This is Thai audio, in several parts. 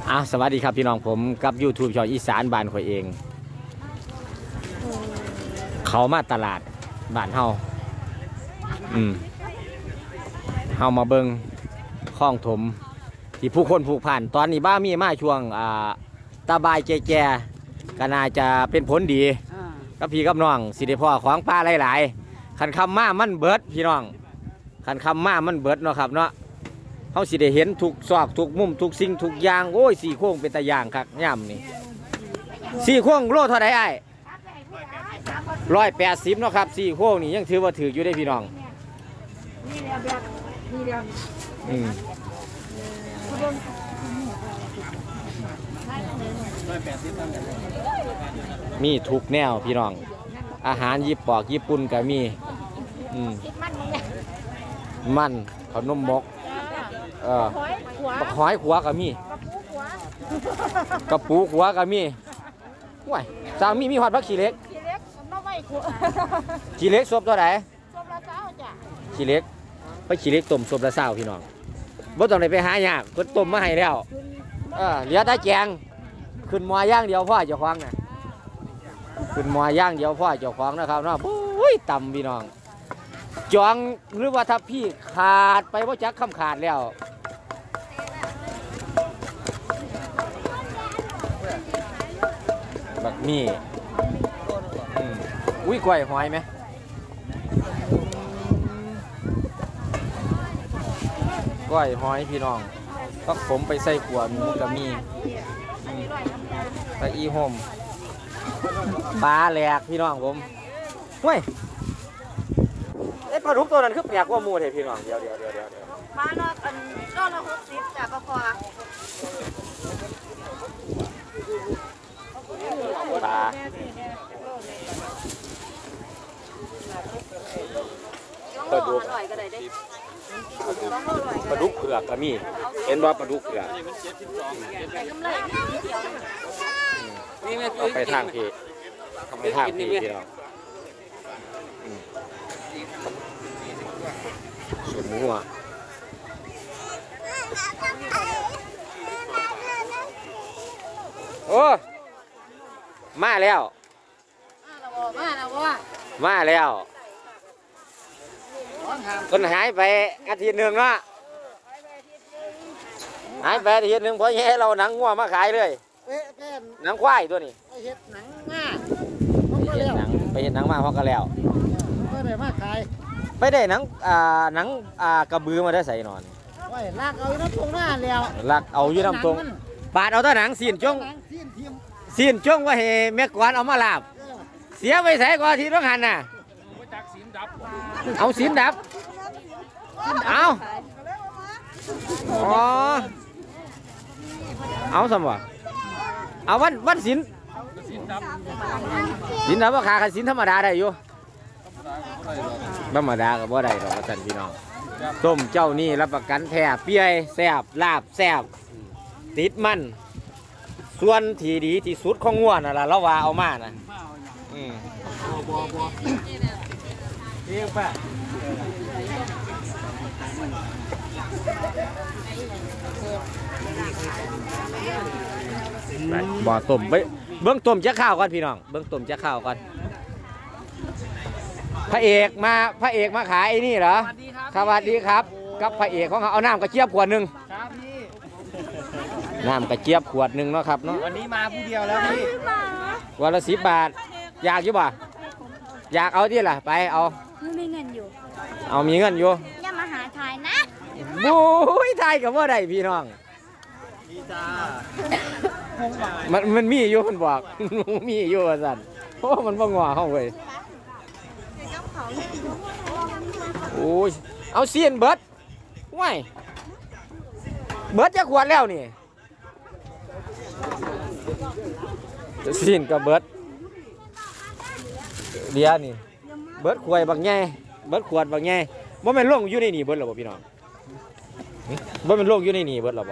สวัสดีครับพี่น้องผมกับ YouTube ช่องอีสานบ้านข่อยเองเขามาตลาดบ้านเฮาเฮามาเบิงคลองถมที่ผู้คนผูกพันตอนนี้บ้ามีมาช่วงตาบายแก่ๆก็น่าจะเป็นผลดีกับพี่กับน้องสิได้พ่อของป้าหลายๆคันคำมามันเบิดพี่น้องคันคำมามันเบิดเนาะครับเนาะเขาสิได้เห็นทุกซอกทุกมุมทุกสิ่งทุกอย่างโอ้ยสี่โค้งเป็นตะยางครับย่ำนี่สี่โค้งโลเท่าไหร่ไอ้180เนาะครับสี่โค้งนี่ยังถือว่าถืออยู่ได้พี่น้องมีทุกแนวพี่น้องอาหารญี่ปุ่นก็มีมันขนมมกหอยขัวก็มีกระปูขัวก็มีว้ายสามีหอดพักขี้เล็กขี้เล็กซบตัวไหนขี้เล็กไปขี้เล็กต้มซบละเศร้าพี่น้องบ่ต้องไปหายากก็ต้มมาให้แล้วเหลือแต่แกงขึ้นมอย่างเดียวพ่อเจ้าของน่ะขึ้นมอย่างเดียวพ่อเจ้าของนะครับเนาะโอ้ยต่ำพี่น้องจองหรือว่าถ้าพี่ขาดไปว่าจักคำขาดแล้วแบบนี้อุ้ยกล้วยหอยไหมกล้วยหอยพี่น้องก็ผมไปใส่ขวดหมูกับมีตะอีห่มปลาแหลกพี่น้องผมเฮ้ยปลาดุกตัวนั้นคือแปลกกว่าหมูเลยพี่น้องเดี๋ยวปลาเนาะอันก็ละ60จ้ะปลาคอปลาปลาดุกปลาดุกเผือกก็มีเห็นว่าปลาดุกเผือกเอาไปทางพี่พี่น้องส่วนหัวโอ้มาแล้วคนหายไปอาทิตย์หนึ่งเนาะหายไปอาทิตย์หนึ่งเพราะแย่เราหนังงัวมาขายเลยหนังควายตัวนี้ไปเห็ดหนังมาเพราะก็แล้วไม่ได้มาขายไม่ได้หนังกระบือมาได้ใส่นอนลักเอาอยู่น้ำตรงหน้าแล้วลักเอาอยู่น้ำตรงปาดเอาตัวหนังสีนจ้งว่าเฮแม่กวนเอามาลาบเสียไปใส่ก่อนทีต้องหันน่ะเอาสีนดับเอาสมบ่เอาวันสินดับว่าขาสินธรรมดาได้อยู่ธรรมดากับว่าได้หรอกท่านพี่น้องต้มเจ้านี่รับประกันแท้เปียแซ่บลาบแซ่บติดมันส่วนที่ดีที่สุดของงัวน่ะล่ะเราว่าเอามานะบ่อต้มเบื้องต้มจะข้าวก่อนพี่น้องเบื้องต้มจะข้าวก่อนพระเอกมาขายไอ้นี่เหรอสวัสดีครับกับพระเอกของเขาเอาน้ำกระเจี๊ยบขวดหนึ่งน้ำกระเจี๊ยบขวดหนึ่งเนาะครับเนาะวันนี้มาผู้เดียวแล้วพี่วันละ10 บาทอยากอยู่ป่ะอยากเอาที่ล่ะไปเอามีเงินอยู่มีเงินอยู่อย่ามาหาทายนะบู๊ยทายกับว่าได้พี่น้องมันมีอยู่มันบอกมีอยู่สั่นเพราะมันบ่งอเข้าไปโอ้ยเอาเสียนเบิร์ดว้ายเบิร์ดจะขวดแล้วนี่เสียนกับเบิร์ดเดียวนี่เบิร์ดขวดบางแง่เบิร์ดขวดบางแง่ว่ามันล่วงอยู่ในนี่เบิร์ดหรอพี่น้องว่ามันล่วงอยู่ในนี่เบิร์ดหรอ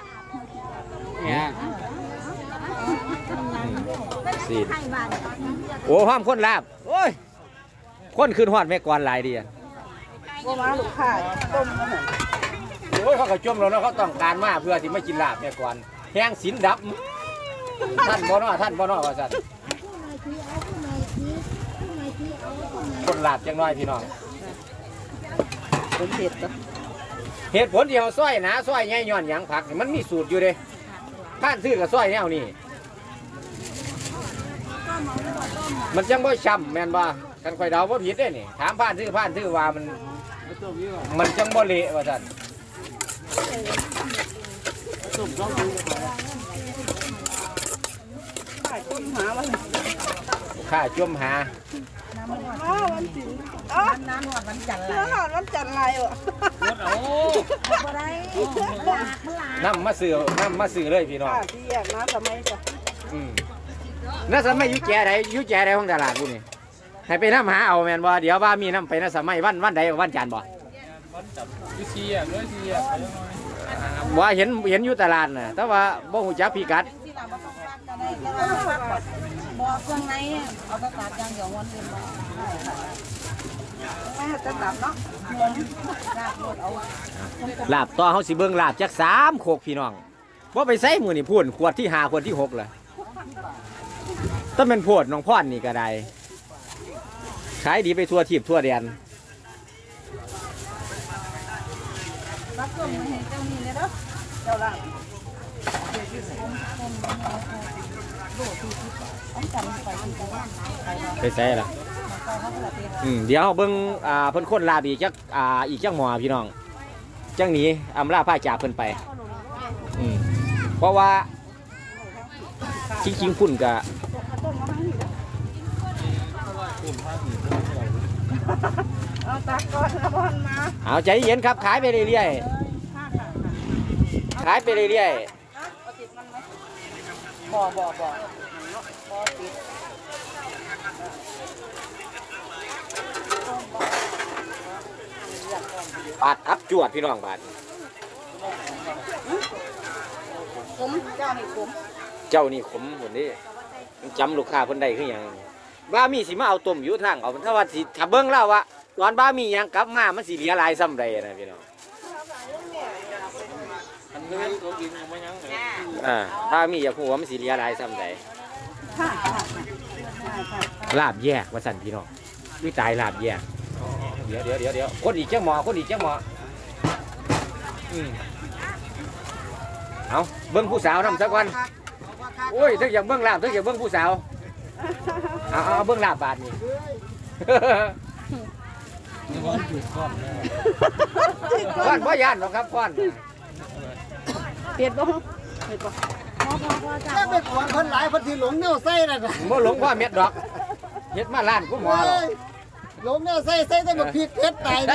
สีโอ้ห้ามคนลาบโอ้ยคนขึ้นหอดแม่กวนหลายดีว่ามาลูกค้าต้มโอ้ยเขาก็จมแล้วเขาต้องการมากเพื่อที่ไม่กินลาบแม่กวนแห้งสินดับท่านบ่เนาะว่าซั่นคนลาบจังน้อยพี่น้องเป็นเหตุผลที่เขาซอยหนาซอยใหญ่ย้อนหยังผักมันมีสูตรอยู่เด้ท่านซื้อกับซอยแนวนี้มันจังบ่ช้ำแม่นบ่กันค่อยเดาบ่ผิดเด้นี่ถามผ่านซื้อว่ามันจังบ่เละว่าซั่นข้าจุ่มหาวันศิลป์น้ำหอดวันจันทร์ไรวะน้ำมาซื้อเลยพี่น้องที่แยกน้ำทำไมจ้ะน้ำสมัยยุแก่ใดของตลาดกูนี่ให้ไปน้ำหาเอาแมนบ่เดี๋ยวว่ามีน้ำไปน้ำสมัยวันใดวันจันทร์บ่วันจันทร์ยุซีอ่ะด้วยซีอ่ะว่าเห็นอยู่ตลาดน่ะแต่ว่าบ่หูจักพิกัดบอกเครื่องในเอาตะตัดยางหยองวันเดือนไม่จะตัดเนาะลาบต่อเขาสิเบิ่งลาบจัก3 โคกพี่น้องว่าไปใส่มือนี่พูนขวดที่5ขวดที่6เลยต้องเป็นโพดน้องพ่อนนี่ก็ได้ขายดีไปทั่วทิพย์ทั่วแดนรับเครื่องมือเจ้านี่เลยเนาะเจ้าละไปใส่ละเดี๋ยวเบิ่งเพิ่นคนลาบอีกจักหมอพี่น้องจังหนีอำลาผ้าจากเพิ่นไปเพราะว่าจริงๆพุ่นกะเอาตักก่อนแล้วบอลมาเอาใจเย็นครับขายไปเรื่อยๆขายไปเรื่อยๆบ่ปาดอับจวดพี่น้องบาดผมเจ้านี่ผมหมดนี่จำลูกค้าเพิ่นได้คือหยังบ้ามีสิมาเอาต้มอยู่ทางเอาถ้าว่าสิถ้าเบิ่งแล้วว่าตอนบ้ามีหยังกลับมามันสิเหลือหลายซ้ำใดนะพี่น้องบ้ามีอยากฮู้ว่ามันสิเหลือหลายซ้ำใดลาบแยกว่าสั่นพี่น้องวิตายลาบแยกเดี๋ยวคนอีกจังหมอเอาเบิ้งผู้สาวนำสักวันโอ้ยถ้าอยากเบิ้งลาบถ้าอยากเบิ้งผู้สาวเอาเบิ้งลาบบาทนี่ก้อนพ่อย่านหรอกครับก้อนเปลี่ยนบ้างถ้าเป็นของคนหลายคนที่หลงแนวไส้น่ะบ่หลงพ่อเม็ดดอกเฮ็ดมาล้านกูหมอหรอกหลงแนวไส้ต้องมาพริกเพชรตายเลย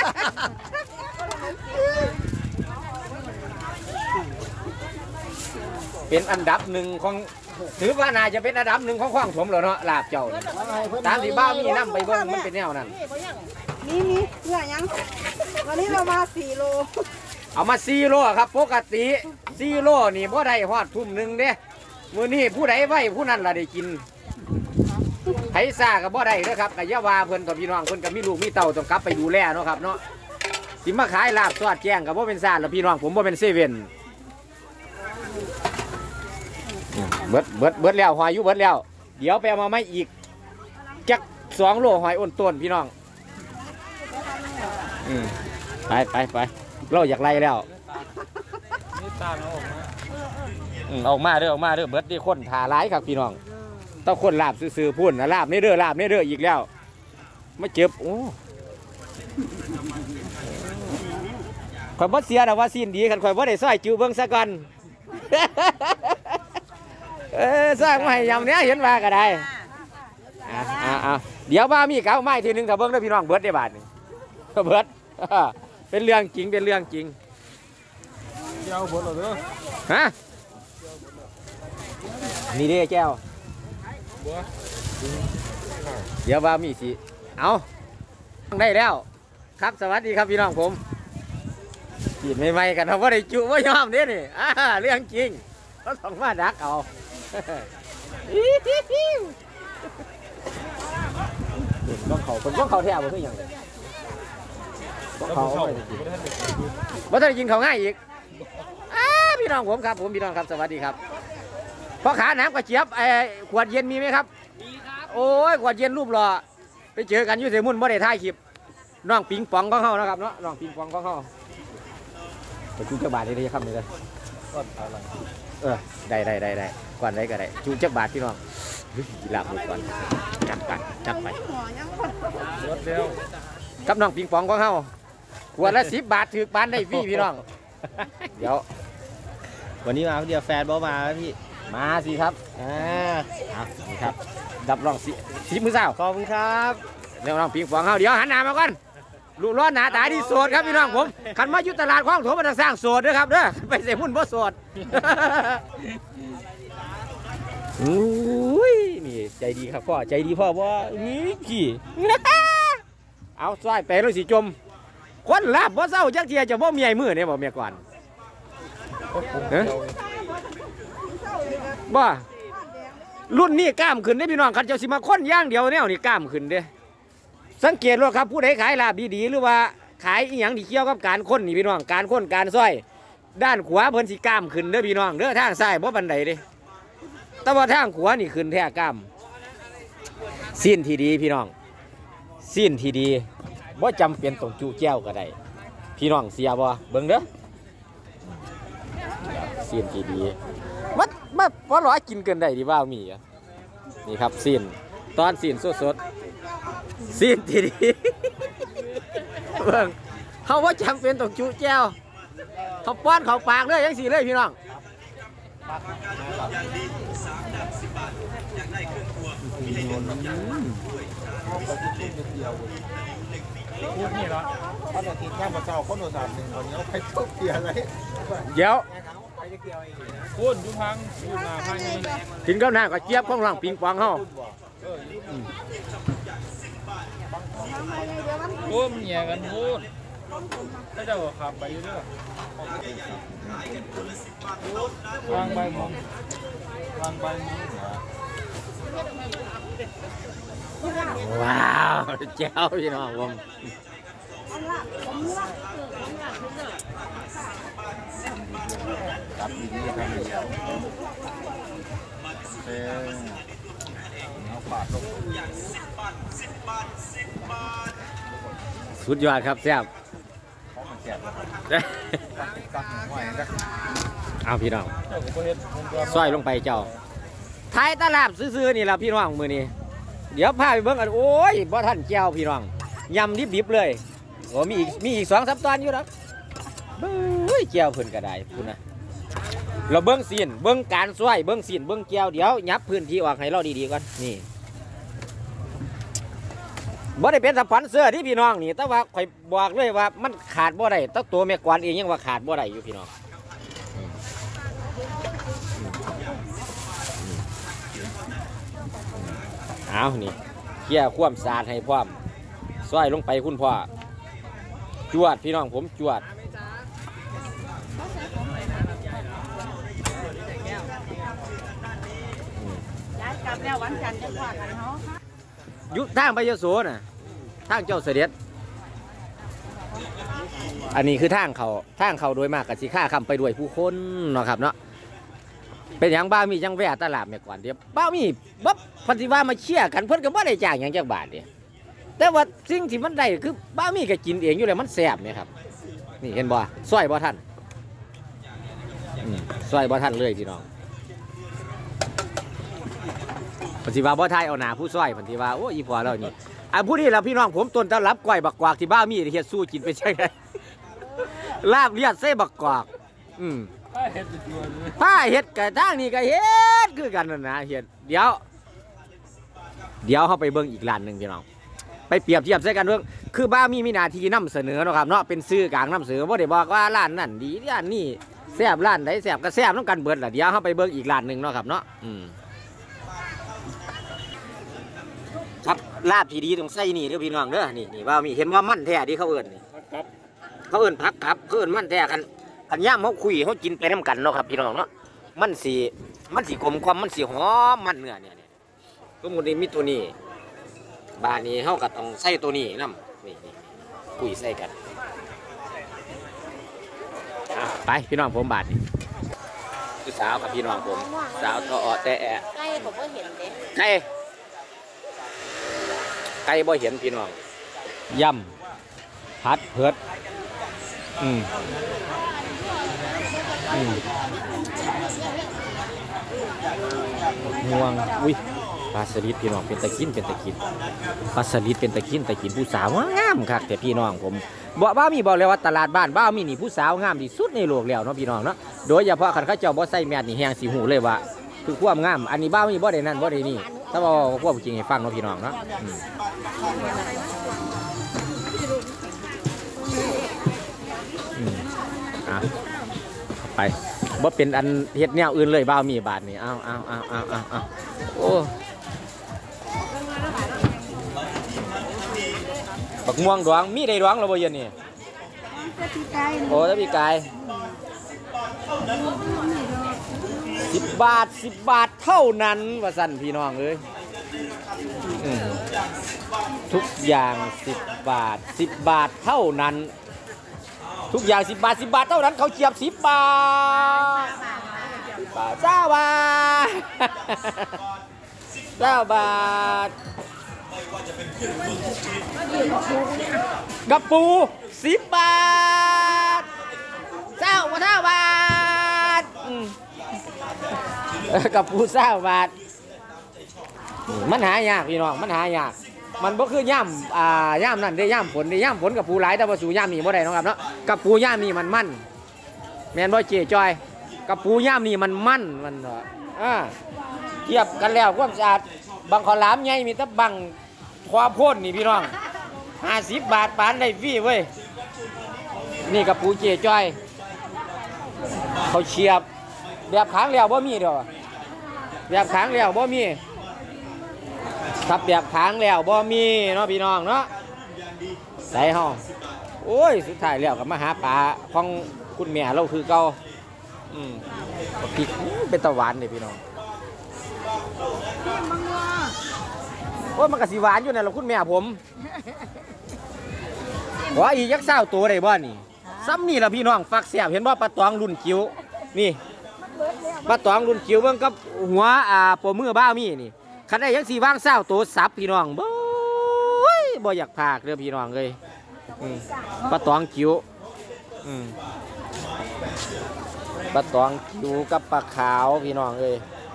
เป็นอันดับหนึ่งของถือว่าน่าจะเป็นอันดับหนึ่งของข้องถมแล้วเนาะลาบเจ้าตามที่บ้ามีน้ำไปเบิ้งมันเป็นแนวนั้นมีเพื่อยังวันนี้เรามา4 โลเอามา4 โลครับปกติ4 โลนี่บ่ได้ฮอดทุ่มหนึ่งเด้มื้อนี้ผู้ใดไว้ผู้นั้นล่ะได้กินไผซ่าก็บ่ได้เด้อครับก็อย่าว่าเพิ่นต่อพี่น้องเพิ่นก็มีลูกมีเต้าต้องกลับไปดูแลเนาะครับเนาะสิมาขายลาบสอดแจ้งก็บ่เป็นซ่าแล้วพี่น้องผมบ่เป็นเซเว่นเบิดแล้วหอยอยู่เบิดแล้วเดี๋ยวไปเอามาไม่อีกจัก2 โลหอยอ้นต้นพี่น้องไปเราอยากไล่แล้วออกมาเด้อเบิดที่คนถ่าร้ายครับพี่น้องต้องคนลาบซื้อพุ่นลาบนี่เด้ออีกแล้วไม่เจ็บโอ้ข่อยบ่เสียแต่ว่าสิ้นดีกันข่อยบ่ได้ซอยจิ๋วเบิ่งซะก่อนสร้างมาให้ยำเนี้ยเห็นว่าก็ได้เดี๋ยวว่ามีเก้าไม้ทีนึงถ้าเบิ้งได้พี่น้องเบิดได้บาทนึงเบิดเป็นเรื่องจริงเจ้าเบิดเหรอฮะนี่เด้แก้วเดี๋ยวว่ามีสิเอาได้แล้วครับสวัสดีครับพี่น้องผมกินไม่ไหมกันเราว่าได้จุว่ายอมเนี่ยนี่เรื่องจริงเขาต้องมาดักเอาต้องเขาแทบบ่คืออย่างเลยต้องเขาว่าจะกินเขาง่ายอีกพี่พี่น้องผมครับผมพี่น้องครับสวัสดีครับพ่อขาน้ำกระเจี๊ยบขวดเย็นมีไหมครับมีครับโอ้ยขวดเย็นรูปหล่อไปเจอกันอยู่เสมุนบ่ได้ถ่ายคลิปน้องปิงปองของเฮานะครับเนาะน้องปิงปองของเฮาไปจูจักบาทได้ครับนี่เลยได้ก่อนได้ก็ได้จูจักบาทพี่น้องกีฬาหมดก่อนจัดไปรถเร็วกับน้องปิงปองของเฮาขวดละ10 บาทถือปานได้ฟรีพี่น้องเดี๋ยววันนี้มาเดียวแฟนบอมาพี่มาสิครับนี่ครับดับรองสิมือสาวขอบคุณครับเดี๋ยวน้องปิงปองเฮาเดี๋ยวหันหน้ามาก่อนลูกร้อนหนาตาที่โสดครับพี่น้องผมขันมาอยู่ตลาดคลองถมมันสร้างโสดด้วยครับเด้อไปเสียมุ่นบ่โสดอุ้ยนี่ใจดีครับพ่อใจดีพ่อว่านี่พี่เอาซอยไปเลยสิจมคนลาบบ่เศร้าจักเทียจะบ่มีไอ้มือเนี่ยบ่เมียก่อนบ่รุ่นนี้กล้ามขึ้นได้พี่น้องคันเจ้าสิมาค้นย่างเดียวเนี่ยนี่กล้ามขึ้นเด้สังเกตว่าครับผู้ใดขายลาบดีๆหรือว่าขายอีหยังที่เกี่ยวกับการค้นนี่พี่น้องการค้นการซอยด้านขวาเพิ่นสิกล้ามขึ้นเด้อพี่น้องเด้อทางซ้ายบ่ปานใดเด้แต่ว่าทางขวานี่ขึ้นแท้กล้ามสิ้นที่ดีพี่น้องสิ้นที่ดีบ่จำเป็นต้องจู้แจ้วก็ได้พี่น้องเสียบ่เบิ่งเด้อสิ้นที่ดีมาบ่ร้อยกินเกินได้ดีว่ามีนี่ครับสิ้นตอนสิ้นสดๆสิ้นที่ดีเบิ่งเขาว่าจำเป็นต้องจู้แจ้วเขาป้อนเขาปากเลยยังสิเลยพี่น้องพูดนี่เหรอเขาจะกินแค่มาเจ้าคนโดน1คนนี้ไปทุบเกียร์เลยเดี๋ยวพูดยุพังพูดมาพังนี่กินข้าวหน้าก็เจี๊ยบของหลังปิงปองเฮาพูดเหนียกันพูดก็จะขับไปเรื่อยวางใบมองว้าวเจ้าพี่น้องผมครับดีๆครับสุดยอดครับแซ่บเอาพี่น้องซอยลงไปเจ้าท้ายตลาดซื้อๆนี่ละพี่น้องมือนี้เดี๋ยวพาไปเบิ่งกันโอ้ยบ่ทันแก้วพี่น้องยำดิบๆเลยโอ้มีอีก2-3 ตอนอยู่แล้วเบ้ยแก้วเพิ่นก็ได้คุณนะเราเบิ่งซีนเบิ่งการซอยเบิ่งซีนเบิ่งแก้วเดี๋ยวยับพื้นที่ออกให้เราดีๆก่อนนี่บ่ได้เป็นสปอนเซอร์ที่พี่น้องนี่แต่ว่าข่อยบอกเลยว่ามันขาดบ่ได้ตั้งตัวแม่กวนเองยังว่าขาดบ่ได้อยู่พี่น้องเอานี่เขี่ยคว่ำสาดให้พร้อมซอยลงไปคุณพ่อจวดพี่น้องผมจวดยุทางไปยโสน่ะทางเจ้าเสด็จอันนี้คือทางเขาโดยมากกับสีข้าคำไปด้วยผู้คนเนาะครับเนาะเป็นอย่างบ้ามีจังแวะตลาดเมื่อก่อนเดี๋ยวบ้ามีบ๊บพันธิว่ามาเชี่ยกันเพิ่นก็บ่ได้จ่ายอย่างจักบาทเดียวแต่ว่าสิ่งที่มันได้คือบ้ามีก็กินเองอยู่เลยมันแซ่บเนี่ยครับนี่เห็นบ่ซอยบ่ท่านซอยบ่ท่านเลยพี่น้องพันธิว่าบ่ทายเอาหนาผู้ซอยพันธิว่าโอ้ยพอแล้วนี่ผู้นี้เราพี่น้องผมต้นตะลับก้อยบักกวากที่บ้ามีเฮ็ดสู้กินไปใช่ไหมลาบเลียดเส้บักกวากผ้าเห็ดกับทางนี้ก็เห็ดคือกันนะเห็ดเดี๋ยวเขาไปเบิ้งอีกร้านหนึ่งพี่น้องไปเปรียบเทียบใส่กันเบิ้งคือบ้ามีหน้าที่นำเสนอเนาะครับเนาะเป็นซื้อกลางนำเสนอว่าเดี๋ยวบอกว่าร้านนั่นดีร้านนี่แซ่บร้านไหนแซ่บก็แซ่บต้องกันเบิดแหละเดี๋ยวเขาไปเบิ้งอีกร้านหนึ่งเนาะครับเนาะครับลาบที่ดีตรงไส้นี่เด้อพี่น้องเด้อนี่บ้ามีเห็นว่ามั่นแท้ที่เขาเอิ้นเขาเอิ้นพักครับเขาเอิ้นมั่นแท้กันขันย่ามเขาคุยเขากินไปน้ำกันเนาะครับพี่น้องเนาะมันสีกลมความมันสีหอมมันเนื้อเนี่ยก็หมดนี้มีตัวนี้บานี้เขาก็ต้องใส่ตัวนี้น้ำนี่คุยใส่กันไปพี่น้องผมบาทนี่คือสาวครับพี่น้องผมสาวทอแต่แอะไก่ผมก็เห็นเด้ไก่บ่เห็นพี่น้องย่ำผัดเผือดห่วงอุ้ยปลาสลิดพี่น้องเป็นตะกินปลาสลิดเป็นตะกินผู้สาวงามครับแต่พี่น้องผมบ้ามีบอกเลยว่าตลาดบ้านบ้ามีนี่ผู้สาวงามที่สุดในโลกแล้วเนาะพี่น้องเนาะโดยเฉพาะคันเขาเจ้าบ่ใส่แมสนี่แหงสีหูเลยว่าคือความงามอันนี้บ้ามีบ่ได้นั่นบ่ได้นี่ถ้าบอกความจริงให้ฟังเนาะพี่น้องเนาะไปบ่เป็นอันเฮ็ดแนวอื่นเลยบ้ามีบาทนี่เอาโอ้บักม่วงดวงมีได้ดวงแล้วบ่เย็นนี่โอ้ถ้าพี่กาย10 บาทเท่านั้นว่าสั่นพี่น้องเอ้ยทุกอย่าง10 บาทเท่านั้นทุกอย่าง10 บาทเท่านั้นเขาเจียบ10 บาทจ้าบาทกระปู10 บาทเจ้าบาทกระปู20 บาทมันหายากพี่น้องมันหายากมันบ่คือย่ำนั่นได้ย่ำฝนกับปูหลายแต่ว่าสู่ย่ำนี่บ่ได้นะครับเนาะกับปูย่ำนี่มันแม่นบ่เจ๊จอยกับปูย่ำนี่มันเทียบกันแล้วความสะอาดบางขอหลามใหญ่มีแต่บังความพ่นนี่พี่น้อง50 บาทปานได้ฟรีเว้ยนี่กับปูเจ๊จอยเขาเฉียบแบบขางแล้วบ่มีเด้อแบบขางแล้วบ่มีทับแบบค้างแล้วบ่มีเนาะพี่น้องเนาะใส่ห้องโอ้ยสุดท้ายแล้วกับมาหาปลาของคุณแม่เราคือเก่าพริกเป็นตะหวานเลยพี่น้องโอ้ยมันก็สีหวานอยู่เนี่ยเราคุณแม่ผมว่าอียักษ์เศร้าตัวได้บ่นี่ซ้ำนี่ละพี่น้องฟักเสียบเห็นว่าปลาตองรุ่นจิ๋วนี่ปลาตองรุ่นจิ๋วเบิ่งกับหัวปมือบ้ามีนี่คันได้ยังสีว่างเศร้าตัวซับพี่น้องบ่อยากพากเรือพี่น้องเลยปลาตองจิ๋วปลาตองจิ๋วกับปลาขาวพี่น้องเลย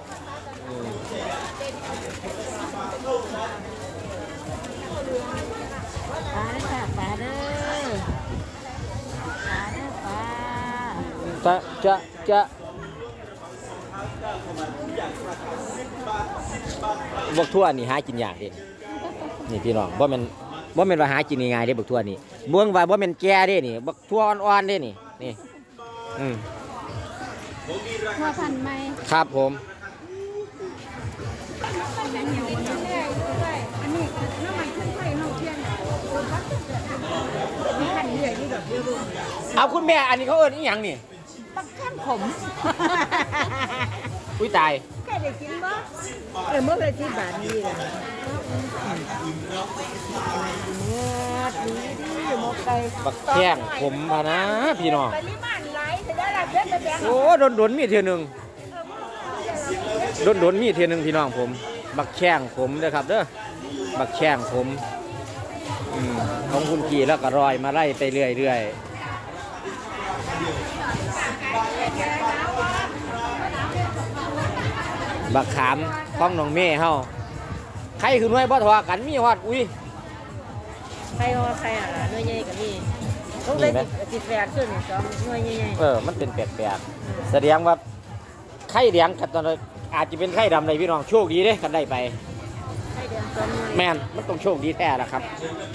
จะบักทั่วนี่หากินยากเด้นี่พี่น้องบ่แม่นว่าหากินง่ายๆเด้บักทั่วนี่เมืองว่าบ่แม่นแก่เด้นี่บักทั่วอ่อนๆเด้นี่ทั่วพันธุ์ใหม่ครับผมอันนี้น้ำมันขึ้นไปเฮาเทียนมีพันธุ์ใหญ่ที่แบบเอาคุณแม่อันนี้เขาเอิ้นอีหยังนี่บักข้างขมอุ้ยตายแค่ได้กินบ่เมื่อที่บาทนี้ล่ะดีหมกไก่บักแข้งผมพะนะพี่น้องปริมาณหลายแต่ได้รับเพิ่นไปแบ่งโอ้โดนมีเทื่อนึงมีเทื่อนึงพี่น้องผมบักแข้งผมเด้อครับเด้อบักแข้งผมของคุณกี่แล้วก็รอยมาไล่ไปเรื่อยบักขามของน้องเม่เฮาใครคือหน่วยบ่ทอกันมีฮอดอุ้ยใครหน่วยใหญ่กับนี่ต้องได้ติดแฝดขึ้น2หน่วยใหญ่มันเป็นแปลกๆแสดงว่าไข่แดงกับตอนอาจจะเป็นไข่ดำในพี่น้องโชคดีเด้กันได้ไปไข่แดง2หน่วยแม่นมันต้องโชคดีแท้ละครับ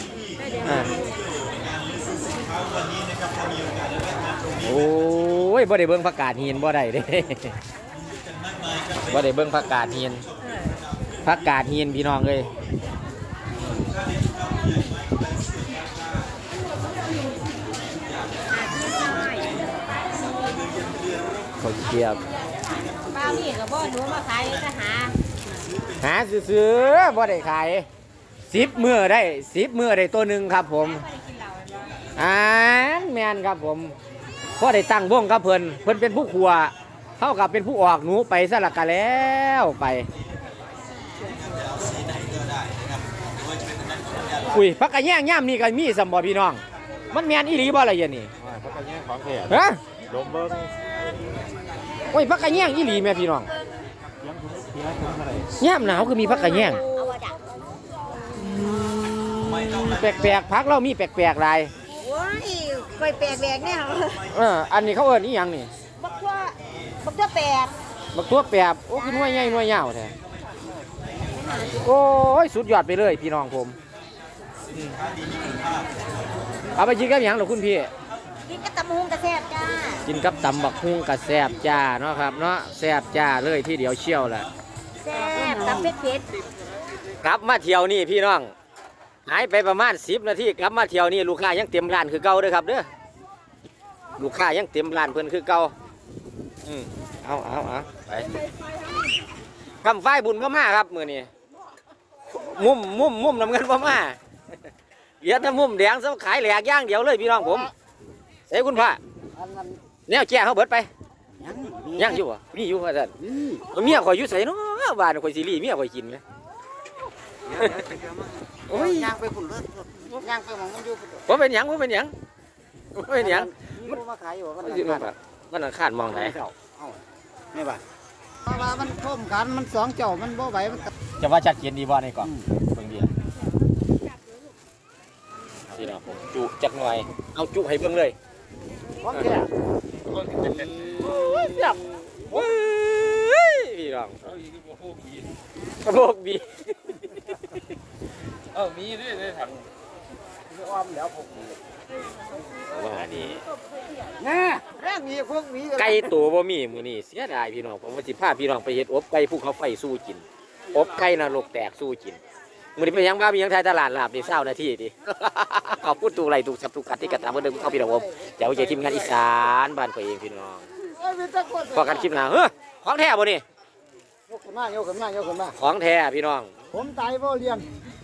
โอ้ยบ่ได้เบิ่งผักกาดหินบ่ได้เด้บ่ได้เบิ่งผักกาดหินพี่น้องเลยเขาเกียบป้ามีกับบ่หนูมาขายจะหาซื้อบ่ได้ขาย10 มื้อได้ตัวหนึ่งครับผมแมนครับผมพอได้ตั้งวงครับเพิ่นเป็นผู้ขัวเท่ากับเป็นผู้ออกหนูไปซะละกันแล้วไปอุ้ยพักกระแย่งย่ำนี่กันมีสมบ่พี่น้องมันแมนอีหลีบ่อะไรอย่างนี้พักกันแย่งของแท้ฮะลมเบิ้งโอ้ยพักกระแย่งอีหลีแม่พี่น้องย่ำหนาวคือมีพักกระแย่งแปลกๆพักเรามีแปลกๆอะไรว้ายกล้วยแปลกแบกเนี่ยอันนี้เขาเอิ้นอีหยังนี่บักทั่วแปลกบักตัวแปบโอ้คือหน่วยใหญ่หน่วยยาวแท้โอ้ยสุดยอดไปเลยพี่น้องผมเอาไปกินกับหยังหรอคุณพี่กินกับตำหุงกระแซบจ้ากินกับตำบักฮุ่งกับแซบจ้าเนาะครับเนาะแซบจ้าเลยที่เดียวเชี่ยวแหละแซ่บตำเผ็ดกลับมาเที่ยวนี่พี่น้องหายไปประมาณ10 นาทีกลับมาเที่ยวนี่ลูกค้ายังเต็มร้านคือเก่าเด้อครับเด้อลูกค้ายังเต็มร้านเพิ่นคือเก่าเอาไปคำฝ้ายบุญก็มาครับมือนี้มุมน้ำเงินก็มาเหลือแต่มุมแดงเขาขายแหลกย่างเดียวเลยพี่น้องผมเอ้คุณพ่อแนวแจ้เขาเบิดไปยังอยู่อ่ะมีอยู่ว่าท่านเมียข่อยอยู่ใส่เนาะบ้านข่อยซีรีส์เมียข่อยกินไหมโอ้ยย่างไปพุ่นเลยย่างไปหมองมันอยู่ว่าเป็นหยังมันมาขายอยู่มันมันขาดมองไหนนี่บ่เพราะว่ามันท่มกันมันสองเจ้ามันบ่ไหวมันจะว่าชัดเจนดีบ่ในกล่องเบิ่งดีพี่น้องผมจุจักหน่อยเอาจุให้เบิ่งเลยของแท้พี่น้องโบกบีมีด้วยในถังอ้อมแล้วผมว่านี่แน่แรงมีพวกมีไก่ตัวบ่มีมื้อนี้เสียดายพี่น้องผมว่าสิพาพี่น้องไปเฮ็ดอบไก่ภูเขาไฟสู้กินอบไก่นรกแตกสู้กินมื้อนี้เป็นหยังบ้ามีหยังไทยตลาดลาบนี่20 นาทีดิ ขอบคุณตูไรตูสับตูกัดที่กระทำเมื่อเดิมเข้าพี่น้องผมเดี๋ยวจะทีมงานอีสานบ้านข่อยเองพี่น้องพอกันคลิปหน้าเฮ้ยของแท้บ่นี่ยกขึ้นมายกขึ้นมายกขึ้นมาของแท้พี่น้องผมตายบ่เรียน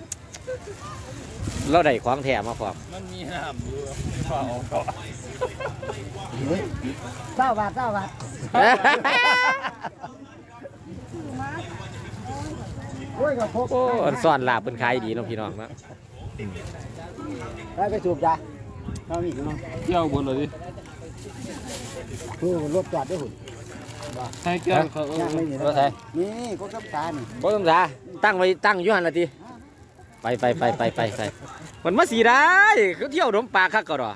เราได้ของแท้มาพร้อมมันมีน้ำอยู่ฝ่าออกเกาะ 20 บาทโอ้ยกับพกโอ้ซ่อนลาบเป็นขายดีเนาะพี่น้องเนาะได้ไปสูบจ้ะเรามีเนาะเที่ยวบนเลยดิโอ้รถจอดด้วยหุ่นให้เกี่ยวเขาย่างไม่มีรถไถนี่ก็กับตานี่บ่ต้องสาตั้งไว้ตั้งอยู่หั่นล่ะติไปมันมาสีได้คือเที่ยวดมปลาคักก็ดอ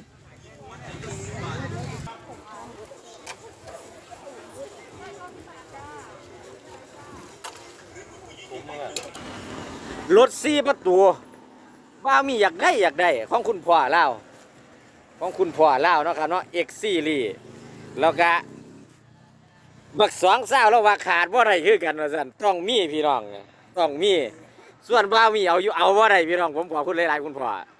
รถ4 ประตูว่ามีอยากได้ของคุณพ่อเล่าเนาะครับเนาะ X Series แล้วก็บัก2 สาวแล้วว่าขาดบ่ได้คือกันว่าซั่นต้องมีพี่น้องต้องมีส่วนบ่ามีเอาอยู่เอาบ่ได้พี่น้องผมขอคุณหลายๆคุณพ่อ